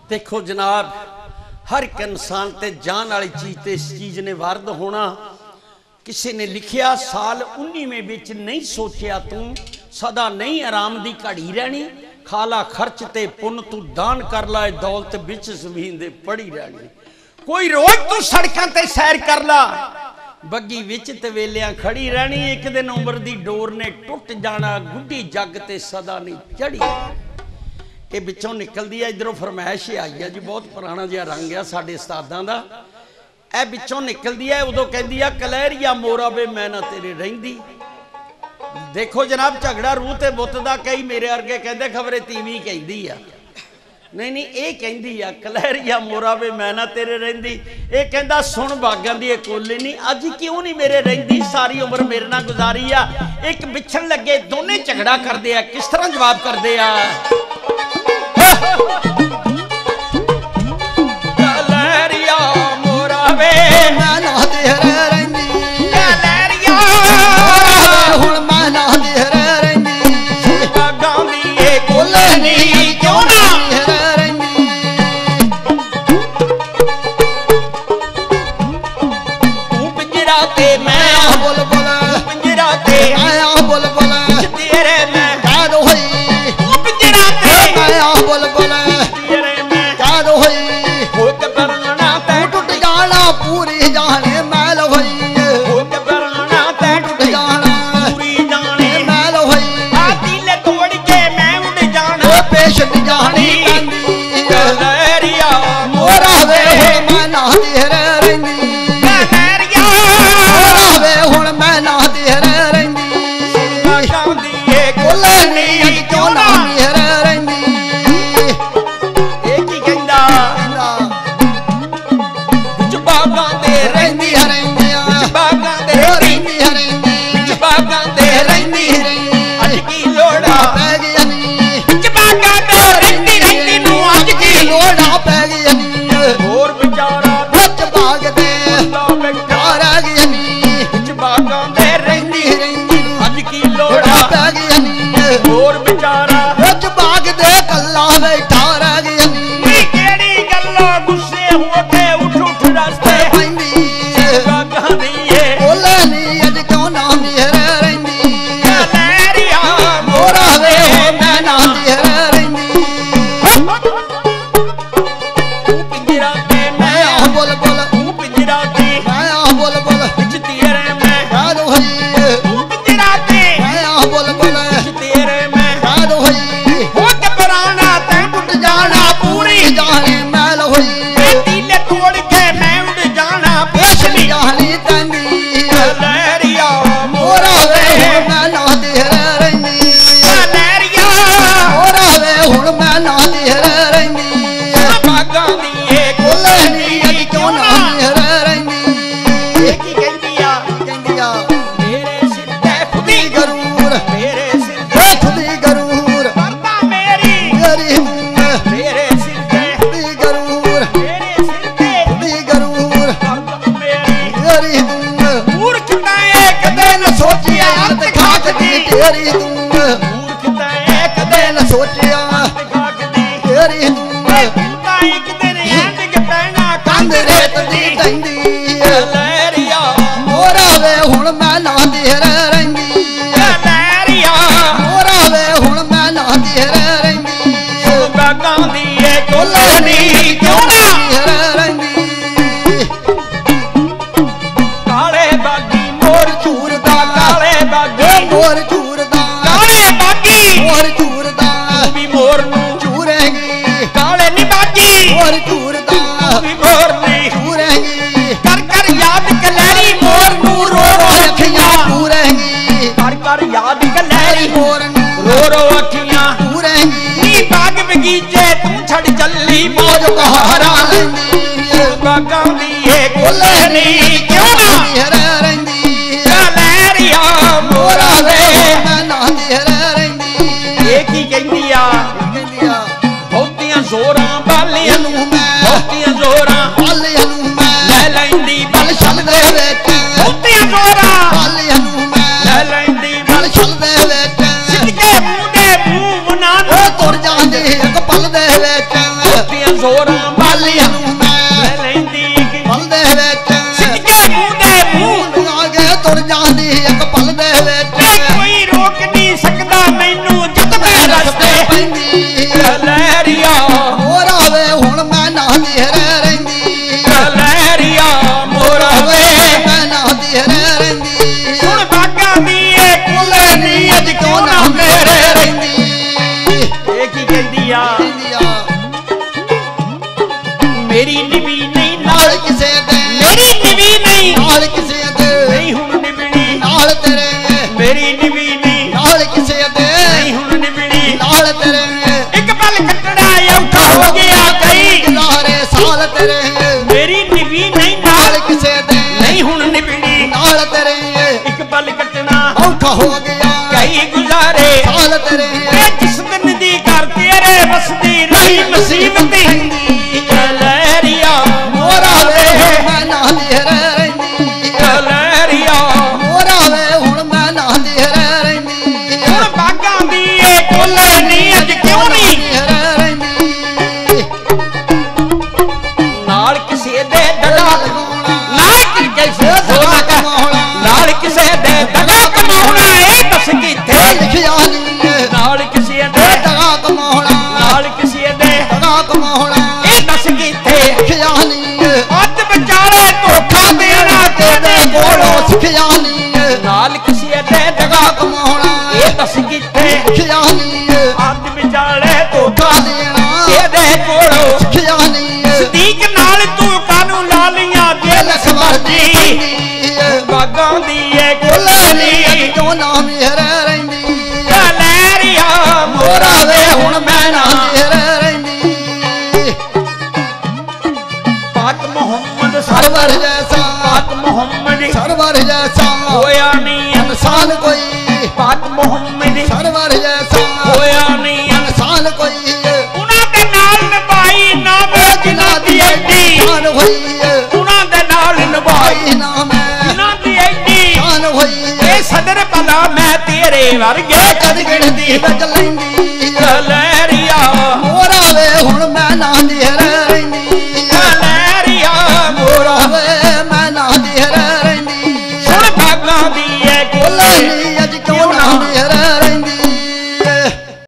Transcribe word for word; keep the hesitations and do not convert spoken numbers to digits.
देखो जनाब, हर एक इंसान ते जान वाली चीज ते इस चीज ने वारद होना। किसी ने लिखिया साल उन्नीवें बिच नहीं सोचिया तू सदा नहीं आराम दी घड़ी रहनी, खाला खर्च ते पुन तू दान कर ला, दौलत बिच जमीन दे पड़ी रहनी। कोई रोज तू सड़कों ते सैर कर ला, बग्गी विच तवेलियां खड़ी रहनी। एक दिन उम्र दी डोर ने टुट जाना, गुड्डी जग ते सदा नहीं चढ़ी। ये बिचों निकलती है, इधरों फरमाइश आई है जी, बहुत पुराना जिहा रंग है साडे उस्तादां दा। ए बिचों निकलती है, उदों कहंदी है कलहरिया मोरा वे मैं ना तेरे रहिंदी। देखो जनाब, झगड़ा रूह ते बुत दा, कई मेरे वर्गे कहंदे खबरे तीवी कहंदी आ। नहीं नहीं, ये कहंदी आ कलहरिया मोरा वे मैं ना तेरे रहिंदी। ये कहंदा सुन बागां दी कोली नहीं, अज क्यों नहीं मेरे रहिंदी, सारी उम्र मेरे नाल गुजारी आ। एक बिछड़ लगे, दोने झगड़ा करदे आ, किस तरह जवाब करदे आ। कलहरिया मोरा वे मैं ना तेरे रहिंदी, कलहरिया हुण मैं ना तेरे रहिंदी। बागां दी ए कोली नहीं क्यों ना बोल बोल पिंजरा ते आया बोल बोल तेरे मैं याद होई, पिंजरा ते आया बोल बोल तेरे मैं याद होई। होक बरना ते टूट जाना पूरी जाने मैल होई, होक बरना ते टूट जाना पूरी जाने मैल होई। आ दिल तोड़ के मैं उड़ जाना, ओ पेश नी जानी कलहरिया मोरा वे हुण मैं ना तेरे रहिंदी, कलहरिया मोरा वे हुण मैं ना तेरे रहिंदी। बागां दी ए कोले नी क्यों ना तेरे रहिंदी। ए की कहंदा बागां दे रहिंदी रहिंदी बागां दे रहिंदी रहिंदी बागां दे रहिंदी रहिंदी। अज की लोड़ा पै गई नी बागां दे रहिंदी रहिंदी नूं अज की लोड़ा पै गई नी। होर बेचारा बिच बाग दे ला बैठा रह गई नी, बिच बागां दे रहिंदी रहिंदी अज की लोड़ा पै गई नी। होर बेचारा बिच बाग दे कल्ला बैठा रह गई नी। केड़ी गल्लों गुस्से हो के उठ उठ रस्ते पैंदी बागां दी ए कोले नी अज क्यों ना मेरे रहिंदी। कलहरिया मोरा वे मैं ना तेरे रहिंदी। पिंजरा ते मैं मैं बोल बोल तू पिंजरा ते मैं बोल बोल बिच तेरे मैं याद होई, तू पिंजरा ते मैं बोल बोल बिच तेरे मैं याद होई। होक बराना ते टूट जाना पूरी जाने मैल होई, दिल तोड़ के मैं उड़ जाना पेश नी जानी तंदी। कलहरिया मोरा वे मैं ना तेरे रहिंदी, कलहरिया मोरा वे हुण मैं ना तेरे रहिंदी। बागां दी ए कोले नी अज क्यों ना मेरे रहिंदी। की कहंदी आ कहंदी आ मेरे सिर ते खुदी गरूर मेरे सिर ते खुदी गरूर करदा मेरी मेरी मेरे सिर ते खुदी गरूर मेरे सिर ते खुदी गरूर करदा मेरी तेरी मूर्खता ए कदे न सोचिया अंत खाक दी तेरी तू मूर्खता ए कदे न सोचिया अंत खाक दी तेरी चिंता एक दिन एंड के पैना कंध रेत दी टंदी। कलहरिया मोरा वे हुण मैं ना तेरे रहिंदी, कलहरिया मोरा वे हुण मैं ना तेरे रहिंदी। बागां दी ए कोले कोलनी क्यों ना तेरे रहिंदी। काले बागी मोर चूरदा काले बागी मोर चूरदा काले बागी मोर चूरदा तू भी मोर नू चूरेंगी काले नी बागी मोर चूरदा तू भी मोर नी चूरेंगी। कर कर याद कलहरी मोर नू रो रो अखियां चूरेंगी कर कर याद कलहरी मोर रो रो अखियां चूरेंगी। नी बाग बगीचे तू छड़ चली मौज बहारा बागां दी ए कोलनी क्यों ना तेरे रहिंदी। कलहरिया मोरा वे मैं ना तेरे रहिंदी। ये की कहंदी आ कहंदी आ बहुतियां जोरां बालियां ਇਹਨੂੰ ਮੈਂ बहुतियां जोरां ਬਾਲਿਆਂ ਨੂੰ ਮੈਂ ले लैंदी ਬਲ ਛਲ ਦੇ ਵਿੱਚ बहुतियां जोरां ਬਾਲਿਆਂ ਨੂੰ ਮੈਂ ले लैंदी ਬਲ ਛਲ ਦੇ ਵਿੱਚ सिद्के मुंह दे मुंह ना ਉਹ ਤੁਰ ਜਾਂਦੀ ਇੱਕ ਪਲ ਦੇ ਵਿੱਚ बहुतियां ਕਮਜ਼ੋਰਾਂ ਬਾਲੀਆਂ ਨੂੰ ਮੈਂ ਲੈਂਦੀ ਪਲ ਦੇ ਵਿੱਚ ਸਿੱਧੇ ਮੂੰਹ ਦੇ ਮੂੰਹ ਆਗੇ ਤੁਰ ਜਾਂਦੀ ਇੱਕ ਪਲ ਦੇ ਵਿੱਚ ਕੋਈ ਰੋਕ ਨਹੀਂ ਸਕਦਾ ਮੈਨੂੰ ਜਦ ਮੈਂ ਰਸਤੇ ਪੈਂਦੀ ਲਹਿਰੀਆ ਮੋਰਾ ਵੇ ਹੁਣ ਮੈਂ ਨਾਂਦੀ ਰਹਿ ਰਹਿੰਦੀ ਲਹਿਰੀਆ ਮੋਰਾ ਵੇ ਮੈਂ ਨਾਂਦੀ ਰਹਿ ਰਹਿੰਦੀ ਸੁਣ ਬਾਗਾਂ ਦੀ ਏ ਕੁਲੇ ਨੀ ਅੱਜ ਕਿਉਂ ਨਾ ਮੇਰੇ ਰਹਿੰਦੀ ਇਹ ਕੀ ਕਹਿੰਦੀ ਆ ਮੇਰੀ ਨਿਵੀ ਨਹੀਂ ਨਾਲ ਕਿਸੇ ਦੇ ਮੇਰੀ ਨਿਵੀ ਨਹੀਂ ਨਾਲ ਕਿਸੇ ਦੇ ਨਹੀਂ ਹੁਣ ਨਿਵਣੀ ਨਾਲ ਤੇਰੇ ਮੇਰੀ ਨਿਵੀ ਨਹੀਂ ਨਾਲ ਕਿਸੇ ਦੇ ਨਹੀਂ ਹੁਣ ਨਿਵਣੀ ਨਾਲ ਤੇਰੇ ਇੱਕ ਪਲ ਕੱਟਣਾ ਔਖਾ ਹੋ ਗਿਆ ਕਈ ਗੁਜ਼ਾਰੇ ਸਾਲ ਤੇਰੇ ਮੇਰੀ ਨਿਵੀ ਨਹੀਂ ਨਾਲ ਨਾਲ ਕਿਸੇ ਦੇ ਨਹੀਂ ਹੁਣ ਨਿਵਣੀ ਨਾਲ ਤੇਰੇ ਇੱਕ ਪਲ ਕੱਟਣਾ ਔਖਾ ਹੋ ਗਿਆ ਕਈ ਗੁਜ਼ਾਰੇ ਸਾਲ ਤੇਰੇ ਇਹ ਜਿਸ ਦਿਨ ਦੀ ਕਰ ਤੇਰੇ ਵਸਦੀ ਰਹੀ ਮੁਸੀਬਤ ਹੀ ਲਹਿਰੀਆ ਮੋਰਾ ਵੇ ਮੈਂ ਨਾਂਦੀ ਰਹਿ ਰਹਿੰਦੀ ਲਹਿਰੀਆ ਮੋਰਾ ਵੇ ਹੁਣ ਮੈਂ ਨਾਂਦੀ ਰਹਿ ਰਹਿੰਦੀ ਹੁਣ ਬਾਗਾਂ ਦੀ ਏ ਕੋਲੇ ਨਹੀਂ ਅੱਜ ਕਿਉਂ ਨਹੀਂ ਰਹਿ ਰਹਿੰਦੀ ਨਾਲ ਕਿਸੇ ਦੇ ਦਗਾ ਨਾਲ ਕਿਸੇ ਦਗਾ ਦੇ ਕਮਾਉਣਾ ਨਾਲ ਕਿਸੇ ਦੇ ਦਗਾ ਕਮਾਉਣਾ ਇਹ ਦੱਸ ਕਿੱਥੇ ਲਿਖਿਆ ਨਹੀਂ ਨਾਲ ਕਿਸੇ ਦੇ ਦਗਾ ਕਮਾਉਣਾ ਨਾਲ ਕਿਸੇ ਦੇ ਦਗਾ ਕਮਾਉਣਾ ਇਹ ਦੱਸ ਕਿੱਥੇ ਲਿਖਿਆ ਨਹੀਂ ਅੱਧ ਵਿਚਾਲੇ ਧੋਖਾ ਦੇਣਾ ਤੇਰੇ ਕੋਲੋਂ ਸਿੱਖਿਆ ਨਹੀਂ ਨਾਲ ਕਿਸੇ ਦੇ ਦਗਾ ਕਮਾਉਣਾ ਇਹ ਦੱਸ ਕਿੱਥੇ ਸਿੱਖਿਆ ਨਹੀਂ ਅੱਧ ਵਿਚਾਲੇ ਧੋਖਾ ਧੋਖਾ ਦੇਣਾ ਤੇਰੇ ਕੋਲੋਂ ਸਿੱਖਿਆ ਨਹੀਂ ਸਦੀਕ ਨਾਲ ਤੂੰ ਕਾਨੂੰ ਲਾ ਲੀਆਂ ਦਿਲ ਸਮਰਦੀ ਬਾਗਾਂ ਦੀ ਏ ਕੋਲੇ ਨਹੀਂ ਕਿਉਂ ਨਾ ਰਹਿ ਰਹਿੰਦੀ ਲਹਿਰੀਆ ਮੋਰਾ ਵੇ ਹੁਣ ਮੈਂ ਨਾ ਰਹਿ ਰਹਿੰਦੀ ਪਾਕ ਮੁਹੰਮਦ ਸਰਵਰ ਜੈਸਾ ਪਾਕ ਮੁਹੰਮਦ ਸਰਵਰ ਜੈਸਾ ਹੋਇਆ ਨਹੀਂ ਇਨਸਾਨ ਕੋਈ ਪਾਕ ਮੁਹੰਮਦ ਸਰਵਰ ਜੈਸਾ ਹੋਇਆ ਨਹੀਂ ਇਨਸਾਨ ਕੋਈ ਉਹਨਾਂ ਦੇ ਨਾਲ ਨਿਭਾਈ ਨਾ ਵੇ ਜਿਨ੍ਹਾਂ ਦੀ ਐਡੀ ਜਾਨ ਹੋਈ ਉਹਨਾਂ ਦੇ ਨਾਲ ਨਿਭਾਈ ਭਾਈ ਨਾ ਮੈਂ ਜਿਨ੍ਹਾਂ ਦੀ ਐਡੀ ਜਾਨ ਹੋਈ ਇਹ ਸਦਰ ਭਲਾ ਮੈਂ ਤੇਰੇ ਵਰਗੇ ਕਦ ਗਿਣਦੀ ਬਚ ਲੈਂਦੀ